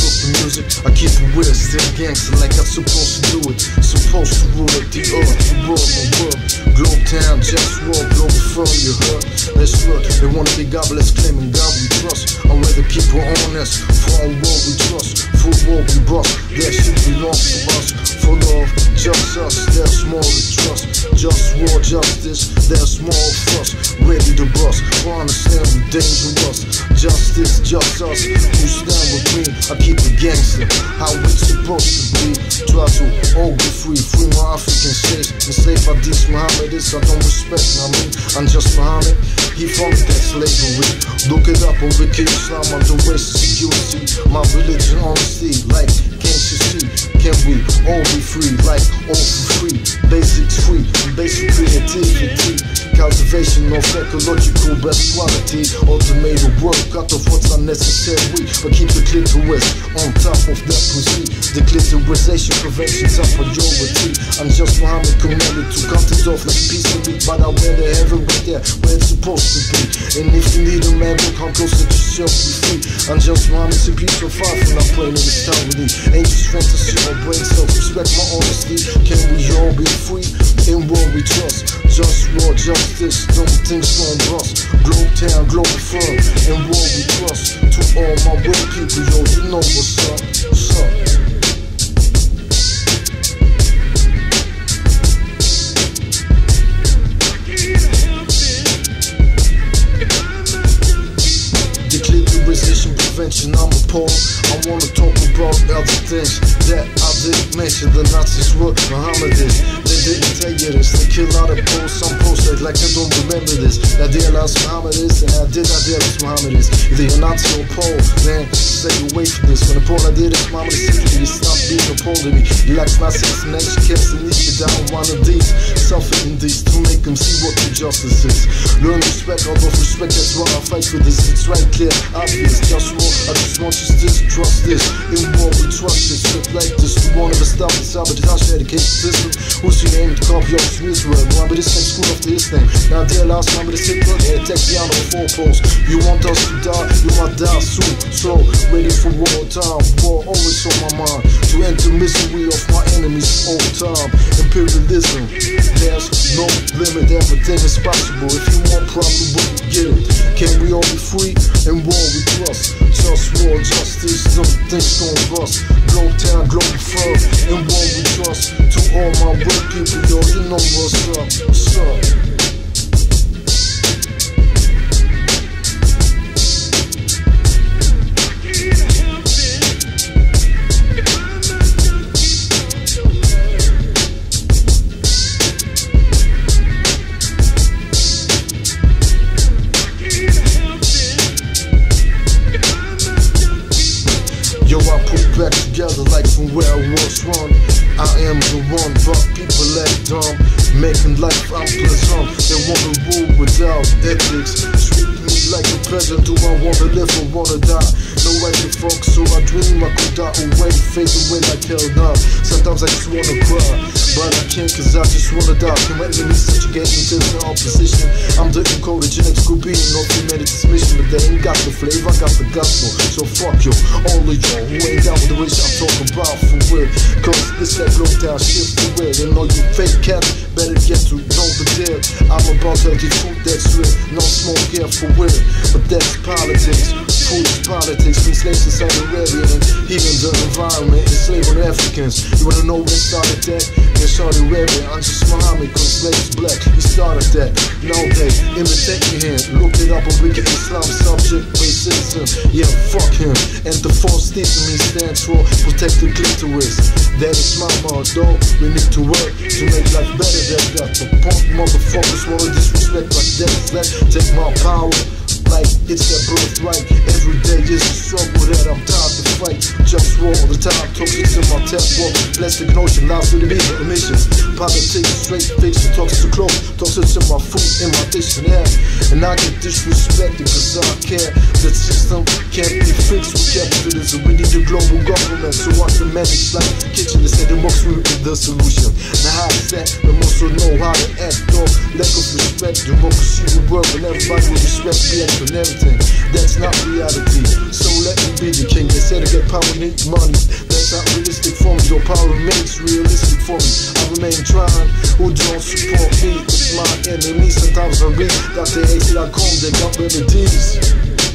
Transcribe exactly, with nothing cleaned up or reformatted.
put the music, I keep it weird, still gangster like I'm supposed to do it. Supposed to rule at the earth, the world, my world. Globe town, JustWar, Globalfirm, you heard? Let's look, they wanna be godless, claiming God we trust. I'd rather keep her honest, for our world we trust. For world we bust, that shit belongs to us. For love, just us, there's more to trust. JustWar, justice, there's more fuss. Ready to bust, for understand we dangerous. Justice, just us, who stand with me. I keep it gangster, how it's supposed to be. Try to all be free, free my African slaves. Enslaved by these Muhammadis, I don't respect, I mean, I'm just Muhammad. He founded that slavery. Look it up on Wiki Islam under racist security. My religion, honesty, like, can't you see? Can we all be free, like, all for free? Basics free, basic creativity. Cultivation of ecological best quality. Automated work, cut off what's unnecessary, but keep the clitoris on top of that pussy. Declitorization prevention's a priority. I'm just Muhammad commanded to cut it off like a piece of meat, but I wear the heaven right there where it's supposed to be. And if you need a man, look how close that yourself be free. I'm just Muhammad's a piece of fire, and I'm praying in this town with me. Angels fantasy, my brain self-respect, my honesty. Can we all be free? In what we trust. JustWar, justice, some things gon' bust. Globe town, Globalfirm, in what we trust. To all my real people, yo, you know what's up, what's up. Declitorization prevention, I'm appalled. I wanna talk about other things that I didn't mention. The Nazis were Muhammadis. They didn't tell you this. They kill out of posts. Some posts act like I don't remember this. Idealize Muhammadis, and I did idealize Muhammadis. Either you're Nazi or Pole, then stay away from this. When the Pole I did is Muhammad simply you stop being a Pole to me. He likes Nazis and nature cares and you down one of these. Suffering these to make them see what the justice is. Learn respect, out of respect, that's why I fight for this. It's right clear, obvious. JustWar, I just want you to trust this. In war we trust it, shit like this. We won't ever stop the sabotage, education system. Who's your name to copy off from Israel? Muhammad is same school after his name. Now dear last Muhammad is Hitler, they attack the on the four posts. You want us to die, you might die soon. So, ready for war time, war always on my mind. To end the misery of my enemies all time. Imperialism, there's no limit, everything is possible. If you want problem, we can get it. Can we all be free? In war we trust. JustWar, justice, some things gon' bust. Globe town, Globalfirm, in war we trust. To all my real people, yo, you know what's up, what's up. Yo, I put back together like from where I was run. I am the one, but people act dumb, making life unpleasant. They wanna rule without ethics. Treat me like a peasant. Do I wanna live or wanna die? No right to fuck, so I dream I could die away, fade away like hell now. Sometimes I just wanna cry, but I can't cause I just wanna die. Can my enemies subjugate me to the opposition? I'm the encoded genetical being of humanity's mission, but they ain't got the flavor, I got the gospel. So fuck you, all of y'all who ain't down with the rich I'm talking about for real. Cause this that blow down shit for real. And all you fake cats better get to know the deal. I'm about to tell the truth that's real. No smoke here for real, but that's politics. Foolish politics, from slaves to Saudi Arabia and healing the environment, enslaving Africans. You wanna know when it started that? In Saudi Arabia, I'm just Muhammad, cause slaves black. He started that. Now they imitate me here. Look it up on wicked Islam subject, racism. Yeah, fuck him. And the false teeth in me stands for protect the clitoris. That is my motto. We need to work to make life better than that. The punk motherfuckers wanna disrespect like that. Let's take my power like it's their birthright. Every day is a struggle that I'm tired to fight. JustWar all the time, toxic in my tap walk. Plastic notion, lies with the media emissions. Politics, straight fiction, toxic to clothes, toxic in my food, in my dictionary. And I get disrespected cause I care. The system can't be fixed with capitalism. We need a global government so I can manage like kitchen. They say democracy is the solution. Now how is that? We must know how to act, dog. Lack of respect, democracy will work and everybody will respect me and everything. That's not reality. So let me be the king. They say to get power need money. That's not realistic for me. Your power remains realistic for me. I remain trying. Who don't support me? It's my enemy. Sometimes I read Doctor A C dot com. They got remedies.